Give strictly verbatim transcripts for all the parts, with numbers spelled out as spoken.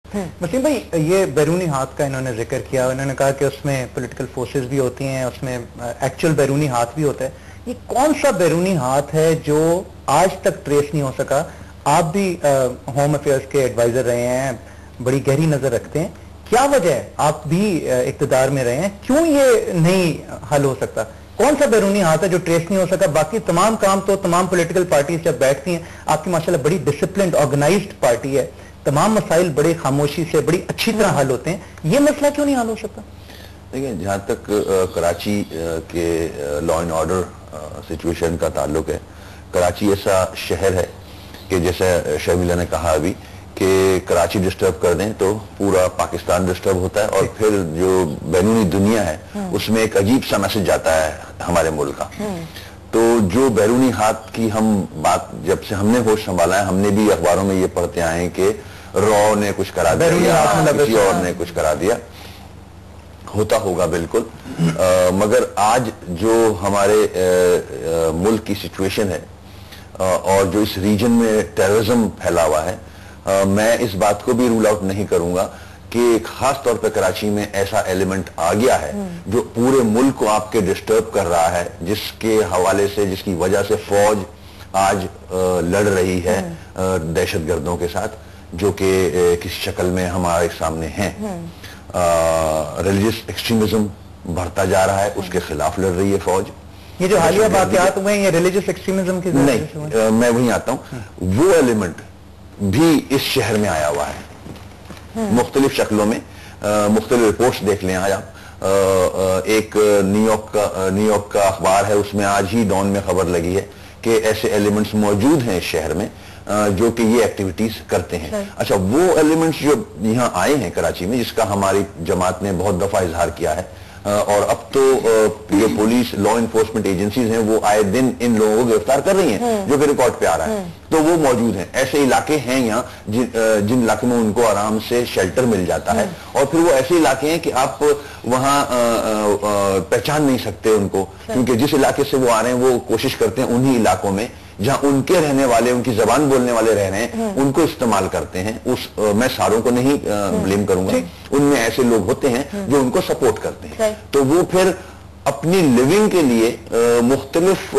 वसीम भाई, ये बैरूनी हाथ का इन्होंने जिक्र किया, इन्होंने कहा कि उसमें पॉलिटिकल फोर्सेस भी होती हैं, उसमें एक्चुअल बैरूनी हाथ भी होता है। ये कौन सा बैरूनी हाथ है जो आज तक ट्रेस नहीं हो सका? आप भी होम अफेयर्स के एडवाइजर रहे हैं, बड़ी गहरी नजर रखते हैं, क्या वजह है? आप भी इक्तदार में रहे हैं, क्यों ये नहीं हल हो सकता? कौन सा बैरूनी हाथ है जो ट्रेस नहीं हो सका? बाकी तमाम काम तो तमाम पॉलिटिकल पार्टीज जब बैठती हैं, आपकी माशाल्लाह बड़ी डिसिप्लिन्ड ऑर्गेनाइज्ड पार्टी है, तमाम मसाइल बड़े खामोशी से बड़ी अच्छी तरह हल होते हैं, ये मसला क्यों नहीं हल हो सकता? देखिए, जहाँ तक कराची के लॉ एंड ऑर्डर सिचुएशन का ताल्लुक है, कराची ऐसा शहर है कि जैसे शर्मिला ने कहा अभी कि कराची डिस्टर्ब कर दें तो पूरा पाकिस्तान डिस्टर्ब होता है, और फिर जो बैरूनी दुनिया है उसमें एक अजीब सा मैसेज जाता है हमारे मुल्क का। तो जो बैरूनी हाथ की हम बात, जब से हमने होश संभाला है, हमने भी अखबारों में ये पढ़ते आए हैं कि रॉ ने कुछ करा दिया, किसी और ने कुछ करा दिया, होता होगा बिल्कुल। आ, मगर आज जो हमारे आ, आ, मुल्क की सिचुएशन है आ, और जो इस रीजन में टेररिज्म फैला हुआ है, आ, मैं इस बात को भी रूल आउट नहीं करूंगा कि खास तौर पे कराची में ऐसा एलिमेंट आ गया है जो पूरे मुल्क को आपके डिस्टर्ब कर रहा है, जिसके हवाले से, जिसकी वजह से फौज आज आ, लड़ रही है दहशतगर्दों के साथ, जो कि किसी शक्ल में हमारे सामने हैं। रिलीजियस एक्सट्रीमिज्म बढ़ता जा रहा है, उसके खिलाफ लड़ रही है फौज। ये जो हालिया वाक़यात हुए हैं, ये रिलीजियस एक्सट्रीमिज्म की नहीं, आ, मैं वहीं आता हूँ। वो एलिमेंट भी इस शहर में आया हुआ है मुख्तलिफ शक्लों में। मुख्तलिफ रिपोर्ट्स देख लें आज आप। आ, आ, एक न्यूयॉर्क का न्यूयॉर्क का अखबार है, उसमें आज ही डॉन में खबर लगी है कि ऐसे एलिमेंट्स मौजूद हैं इस शहर में आ, जो कि ये एक्टिविटीज करते हैं। अच्छा, वो एलिमेंट्स जो यहाँ आए हैं कराची में, जिसका हमारी जमात ने बहुत दफा इजहार किया है, और अब तो जो पुलिस लॉ इन्फोर्समेंट एजेंसीज हैं वो आए दिन इन लोगों को गिरफ्तार कर रही हैं, जो कि रिकॉर्ड पे आ रहा है। तो वो मौजूद हैं। ऐसे इलाके हैं यहाँ जिन जिन इलाके में उनको आराम से शेल्टर मिल जाता है, और फिर वो ऐसे इलाके हैं कि आप वहाँ पहचान नहीं सकते उनको, क्योंकि जिस इलाके से वो आ रहे हैं वो कोशिश करते हैं उन्हीं इलाकों में जहां उनके रहने वाले, उनकी जबान बोलने वाले रह रहे हैं, उनको इस्तेमाल करते हैं। उस आ, मैं सारों को नहीं ब्लेम करूंगा, उनमें ऐसे लोग होते हैं जो उनको सपोर्ट करते हैं। तो वो फिर अपनी लिविंग के लिए मुख्तलिफ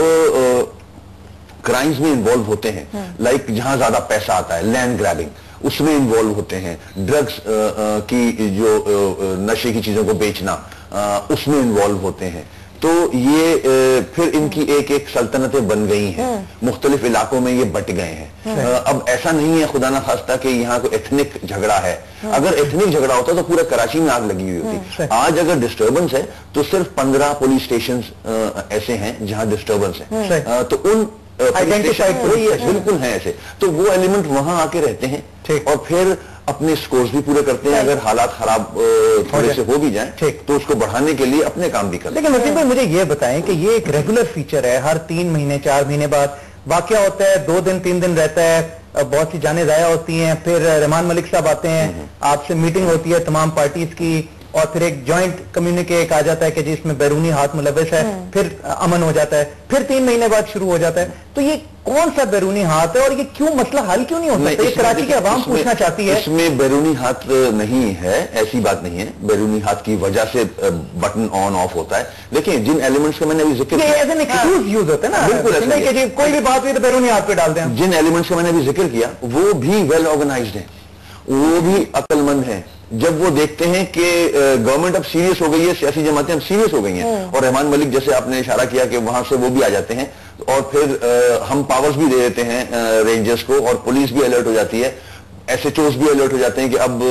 क्राइम्स में इन्वॉल्व होते हैं। लाइक जहां ज्यादा पैसा आता है, लैंड ग्रैबिंग, उसमें इन्वॉल्व होते हैं। ड्रग्स की जो आ, नशे की चीजों को बेचना, आ, उसमें इन्वॉल्व होते हैं। तो ये ए, फिर इनकी एक एक सल्तनतें बन गई हैं, मुख्तलिफ इलाकों में ये बट गए हैं। अब ऐसा नहीं है खुदा ना खास्ता कि यहाँ कोई एथनिक झगड़ा है। अगर एथनिक झगड़ा होता तो पूरा कराची में आग लगी हुई होती। आज अगर डिस्टर्बेंस है तो सिर्फ पंद्रह पुलिस स्टेशन ऐसे हैं जहां डिस्टर्बेंस है, तो उन आइडेंटिफाइड बिल्कुल है ऐसे। तो वो एलिमेंट वहां आके रहते हैं और फिर अपने स्कोर्स भी पूरे करते हैं। अगर हालात खराब थोड़े से हो भी जाएं तो उसको बढ़ाने के लिए अपने काम भी करते हैं। लेकिन वसीम भाई, मुझे ये बताएं कि ये एक रेगुलर फीचर है, हर तीन महीने चार महीने बाद वाकया होता है, दो दिन तीन दिन रहता है, बहुत सी जानें जाया होती हैं, फिर रहमान मलिक साहब आते हैं, आपसे मीटिंग होती है तमाम पार्टीज की, और फिर एक जॉइंट कम्युनिके एक आ जाता है कि जी इसमें बैरूनी हाथ मुलव्वस है, फिर अमन हो जाता है, फिर तीन महीने बाद शुरू हो जाता है। तो ये कौन सा बैरूनी हाथ है और ये क्यों मसला हल क्यों नहीं हो सकता? ये कराची की आवाम पूछना चाहती है। इसमें बैरूनी हाथ नहीं है, ऐसी बात नहीं है। बैरूनी हाथ की वजह से बटन ऑन ऑफ होता है। देखिए, जिन एलिमेंट्स का मैंने अभी जिक्र किया, यूज होता है ना, बिल्कुल ऐसा कोई भी बात हुई तो बैरूनी हाथ पे डालते हैं। जिन एलिमेंट्स का मैंने अभी जिक्र किया वो भी वेल ऑर्गेनाइज्ड है, वो भी अक्लमंद है। जब वो देखते हैं कि गवर्नमेंट अब सीरियस हो गई है, सियासी जमातें अब सीरियस हो गई हैं, और रहमान मलिक जैसे आपने इशारा किया कि वहां से वो भी आ जाते हैं, और फिर आ, हम पावर्स भी दे देते हैं आ, रेंजर्स को, और पुलिस भी अलर्ट हो जाती है, एसएचओस भी अलर्ट हो जाते हैं कि अब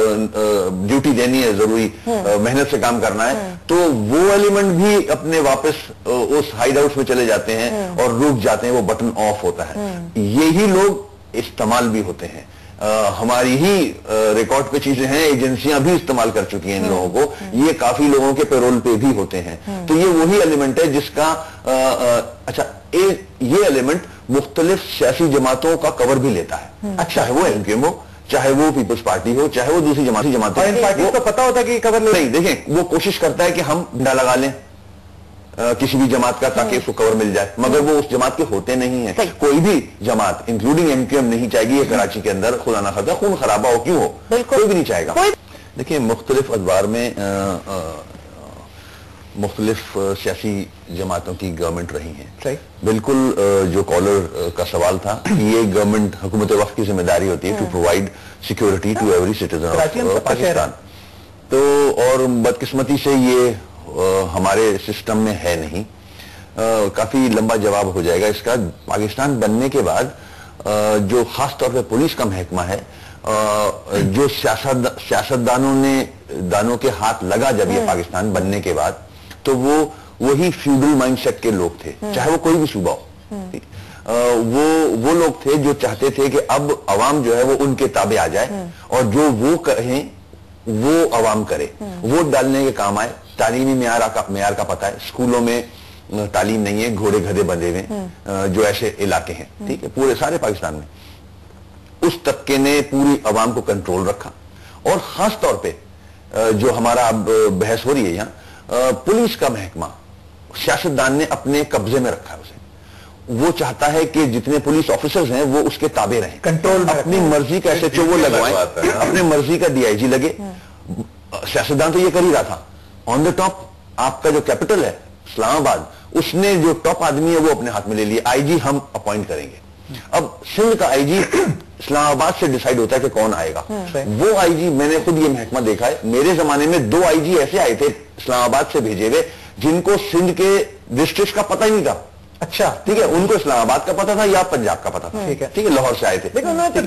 ड्यूटी देनी है, जरूरी मेहनत से काम करना है। तो वो एलिमेंट भी अपने वापस उस हाइड हाउस में चले जाते हैं और रुक जाते हैं, वो बटन ऑफ होता है। यही लोग इस्तेमाल भी होते हैं। आ, हमारी ही रिकॉर्ड पे चीजें हैं, एजेंसियां भी इस्तेमाल कर चुकी हैं इन लोगों को, ये काफी लोगों के पेरोल पे भी होते हैं। तो ये वही एलिमेंट है जिसका आ, आ, अच्छा ए, ये एलिमेंट मुख्तलिफ सियासी जमातों का कवर भी लेता है। अच्छा है वो एमक्यूएम हो, चाहे वो पीपल्स पार्टी हो, चाहे वो दूसरी जमाती जमात, इन पार्टी को पता होता है कि कवर नहीं। देखें, वो कोशिश करता है कि हम डंडा लगा लें, کسی بھی جماعت کا تاکہ اس کو کور مل جائے, مگر وہ اس جماعت کے ہوتے نہیں ہیں. کوئی بھی جماعت انکلوڈنگ ایم کیو ایم نہیں چاہے گی یہ کراچی کے اندر خدا نہ خدا خون خرابہ ہو, کیوں ہو, کوئی بھی نہیں چاہے گا. دیکھیں مختلف ادوار میں مختلف سیاسی جماعتوں کی گورنمنٹ رہی ہیں. بالکل جو کالر کا سوال تھا یہ گورنمنٹ حکومت وقت کی ذمہ داری ہوتی ہے to provide security to every citizen of Pakistan. تو اور بدقسمتی سے یہ ہمارے سسٹم میں ہے نہیں. کافی لمبا جواب ہو جائے گا اس کا. پاکستان بننے کے بعد جو خاص طور پہ پولیس کا محکمہ ہے, جو سیاستدانوں نے دانوں کے ہاتھ لگا جب یہ پاکستان بننے کے بعد, تو وہ وہی فیوڈل مائنڈ سیٹ کے لوگ تھے, چاہے وہ کوئی بھی صوبہ ہو. وہ وہ لوگ تھے جو چاہتے تھے کہ اب عوام جو ہے وہ ان کے تابع آ جائے اور جو وہ کہیں وہ عوام کرے, ووٹ ڈالنے کے کام آئے. تعلیمی معیار کا معیار کا پتہ ہے, اسکولوں میں تعلیم نہیں ہے, گھوڑے گدھے بندھے ہوئے جو ایسے علاقے ہیں, ٹھیک ہے, پورے سارے پاکستان میں. اس طبقے نے پوری عوام کو کنٹرول رکھا. اور خاص طور پہ جو ہمارا اب بحث ہو رہی ہے یہاں, پولیس کا محکمہ سیاستدان نے اپنے قبضے میں رکھا ہے اسے. وہ چاہتا ہے کہ جتنے پولیس آفیسرز ہیں وہ اس کے تابع رہیں, کنٹرول, اپنی مرضی کا ایس ایچ او وہ لگوائیں, اپنے مرضی کا ڈی آئی جی لگے. سیاستدان تو یہ کر ہی رہا تھا. آن دا ٹاپ آپ کا جو کیپٹل ہے اسلام آباد, اس نے جو ٹاپ آدمی ہے وہ اپنے ہاتھ میں لے لیا, آئی جی ہم اپوائنٹ کریں گے. اب سندھ کا آئی جی اسلام آباد سے ڈیسائیڈ ہوتا ہے کہ کون آئے گا. وہ آئی جی, میں نے خود یہ محکمہ دیکھا ہے, میرے زمانے میں دو آئی جی ایسے آئے تھے اسلام آباد سے بھیجے ہوئے جن کو سندھ کے ڈسٹرکٹ کا پتہ ہی نہیں تھا. اچھا ٹھیک ہے, ان کو اسلام آباد کا پتہ تھا یا پنجاب کا پتہ تھا, ٹھیک ہے, ٹھیک ہے, لاہور سے آئے تھے.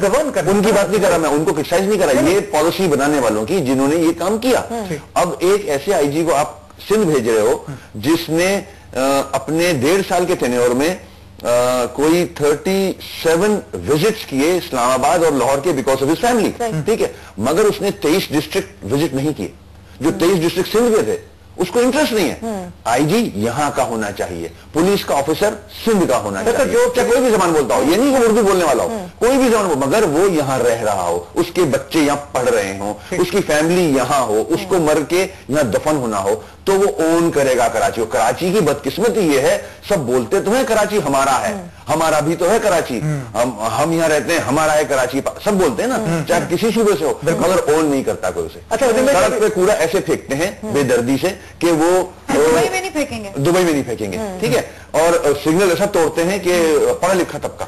ان کی بات نہیں کر رہا میں, ان کو کرٹیسائز نہیں کر رہا, یہ پالیسی بنانے والوں کی جنہوں نے یہ کام کیا. اب ایک ایسے آئی جی کو آپ سندھ بھیج رہے ہو جس نے اپنے ڈیڑھ سال کے ٹینیور میں کوئی تھرٹی سیون وزٹس کیے اسلام آباد اور لاہور کے بیکاز آف ہز فیملی, ٹھیک ہے, مگر اس نے تیئیس ڈسٹرکٹ وزٹ نہیں کیے. جو تیئیس ڈسٹرکٹ سندھ کے تھے اس کو انٹرسٹ نہیں ہے. آئی جی یہاں کا ہونا چاہیے, پولیس کا آفیسر سندھ کا ہونا چاہیے, جو کوئی بھی زبان بولتا ہو, یہ نہیں کہ اردو بولنے والا ہو, کوئی بھی زبان, مگر وہ یہاں رہ رہا ہو, اس کے بچے یہاں پڑھ رہے ہوں, اس کی فیملی یہاں ہو, اس کو مر کے یہاں دفن ہونا ہو, تو وہ اون کرے گا کراچی. اور کراچی کی بدقسمتی یہ ہے, سب بولتے تو ہیں کراچی ہمارا ہے, ہمارا بھی تو ہے کراچی, ہم ہم یہاں رہتے ہیں, ہمارا ہے کراچی, سب بولتے ہیں نا, چاہے کسی صوبے سے ہو, مگر اون نہیں کرتا کوئی اسے. سڑک پہ کوڑا ایسے پھینکتے ہیں بے دردی سے کہ وہ دبئی میں نہیں پھینکیں گے, دبئی میں نہیں پھینکیں گے, ٹھیک ہے, اور سگنل ایسا توڑتے ہیں کہ پڑھا لکھا طبقہ.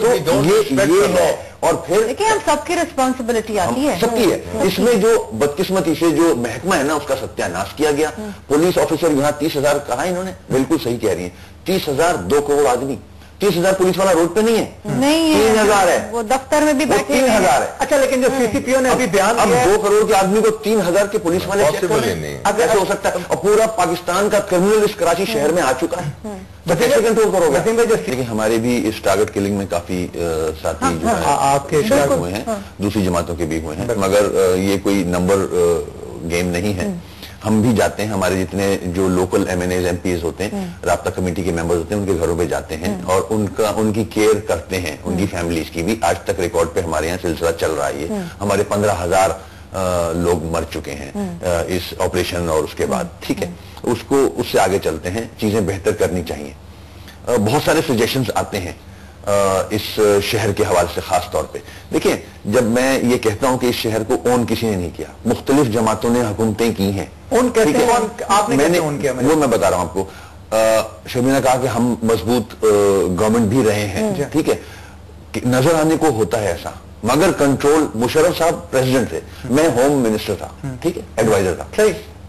یہ ہے. اور پھر دیکھیں ہم سب کی ریسپانسبلٹی آتی ہے, سب کی ہے. اس میں جو بدقسمتی سے جو محکمہ ہے نا اس کا ستیہ ناش کیا گیا. پولیس آفیسر یہاں تیس ہزار کہا انہوں نے, بالکل صحیح کہہ رہی ہیں, تیس ہزار دو کروڑ آدمی, تیس ہزار پولیس والا روڈ پہ نہیں ہے, نہیں تین ہزار ہے, وہ دفتر میں بھی تین ہزار ہے. اچھا, لیکن جو سی سی پی او نے ابھی بیان اب دو کروڑ کے آدمی کو تین ہزار کے پولیس والے اب ایسے ہو سکتا ہے. اور پورا پاکستان کا کرمنل اس کراچی شہر میں آ چکا ہے, تو کیسے کنٹرول کرو گے؟ لیکن ہمارے بھی اس ٹارگٹ کلنگ میں کافی ساتھی جو ہیں آپ کے شامل ہوئے ہیں, دوسری جماعتوں کے بھی ہوئے ہیں, مگر یہ کوئی نمبر گیم نہیں ہے. ہم بھی جاتے ہیں, ہمارے جتنے جو local M N As M Ps ہوتے ہیں, رابطہ کمیٹی کے ممبرز ہوتے ہیں, ان کے گھروں پہ جاتے ہیں اور ان کا ان کی کیئر کرتے ہیں, ان کی فیملیز کی بھی. آج تک ریکارڈ پہ ہمارے یہاں سلسلہ چل رہا ہے. ہمارے پندرہ ہزار لوگ مر چکے ہیں اس آپریشن اور اس کے بعد, ٹھیک ہے. اس کو اس سے آگے چلتے ہیں, چیزیں بہتر کرنی چاہیے. بہت سارے سجیشنز آتے ہیں اس شہر کے حوالے سے. خاص طور پہ دیکھیں, جب میں یہ کہتا ہوں کہ اس شہر کو اون کسی نے نہیں کیا, مختلف جماعتوں نے حکومتیں کی ہیں. اون کیسے آپ نے کیسے اون کیا؟ وہ میں بتا رہا ہوں آپ کو. شبینہ نے کہا کہ ہم مضبوط گورنمنٹ بھی رہے ہیں, ٹھیک ہے, نظر آنے کو ہوتا ہے ایسا, مگر کنٹرول. مشرف صاحب پریزیڈنٹ تھے, میں ہوم منسٹر تھا, ٹھیک ہے, ایڈوائزر تھا.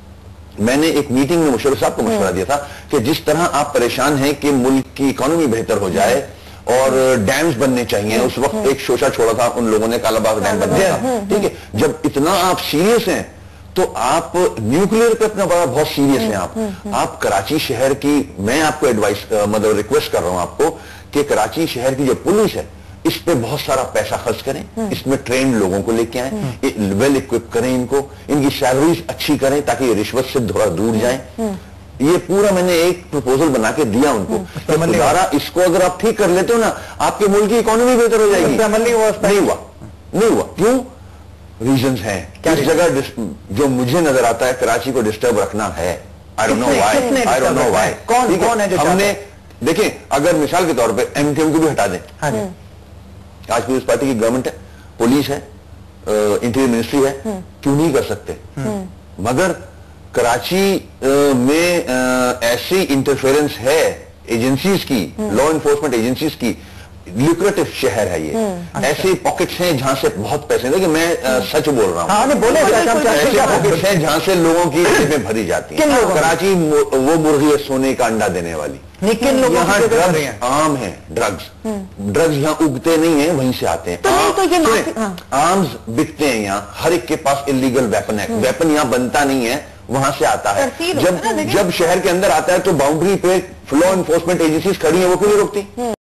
میں نے ایک میٹنگ میں مشرف صاحب کو مشورہ دیا تھا کہ جس طرح آپ پریشان ہیں کہ ملک کی اکانومی بہتر ہو جائے اور ڈیمز بننے چاہیے, اس وقت ایک شوشہ چھوڑا تھا ان لوگوں نے, کالا باغ ڈیم بننا تھا, ٹھیک ہے. جب اتنا آپ سیریس ہیں تو آپ نیوکلیئر پہ اپنا بڑا بہت سیریس ہیں. آپ آپ کراچی شہر کی, میں آپ کو ایڈوائس مطلب ریکویسٹ کر رہا ہوں آپ کو کہ کراچی شہر کی جو پولیس ہے اس پہ بہت سارا پیسہ خرچ کریں, اس میں ٹرینڈ لوگوں کو لے کے آئیں, ویل اکوپ کریں ان کو, ان کی سیلریز اچھی کریں تاکہ یہ رشوت سے تھوڑا دور جائیں. یہ پورا میں نے ایک پروپوزل بنا کے دیا ان کو. دوبارہ اس کو اگر آپ ٹھیک کر لیتے ہو نا, آپ کے ملک کی اکانومی بہتر ہو جائے گی. نہیں ہوا, نہیں ہوا. کیوں؟ ریزنز ہیں. اس جگہ جو مجھے نظر آتا ہے کراچی کو ڈسٹرب رکھنا ہے, I don't know किसने- why. किसने I don't know discover why. है? कौन- ठीक है? कौन है जो हमने देखें, अगर मिसाल के तौर पे एमकेएम को भी हटा दें, हाँ जी, आज पीपल्स पार्टी की गवर्नमेंट है, पुलिस है, इंटीरियर मिनिस्ट्री है, क्यों नहीं कर सकते? मगर कराची अ, में अ, ऐसी इंटरफेरेंस है एजेंसीज की, लॉ इन्फोर्समेंट एजेंसीज की, ल्यूक्रेटिव शहर है ये, ऐसे पॉकेट्स हैं जहां से बहुत पैसे, देखिए मैं अ, सच बोल रहा हूँ, हाँ नहीं बोले बिल्कुल, हम बिल्कुल, चाहते ऐसे हैं पॉकेट्स हैं जहां से लोगों की जेबें भरी जाती किन लोगों हैं। की? कराची मु- वो मुर्गी है सोने का अंडा देने वाली। नहीं, किन लोगों यहाँ की जेबें भरी ड्रग्स हैं? आम है, ड्रग्स ड्रग्स यहाँ उगते नहीं है, वहीं से आते हैं। तो नहीं, तो ये सुने, माफी- हाँ। आर्म्स बिकते हैं यहाँ, हर एक के पास इलीगल वेपन है, वेपन यहाँ बनता नहीं है, वहां से आता है। तरसील होता है ना, जब देखिए। जब शहर के अंदर आता है तो बाउंड्री पे लॉ इन्फोर्समेंट एजेंसीज खड़ी हैं, वो क्यों नहीं रोकती?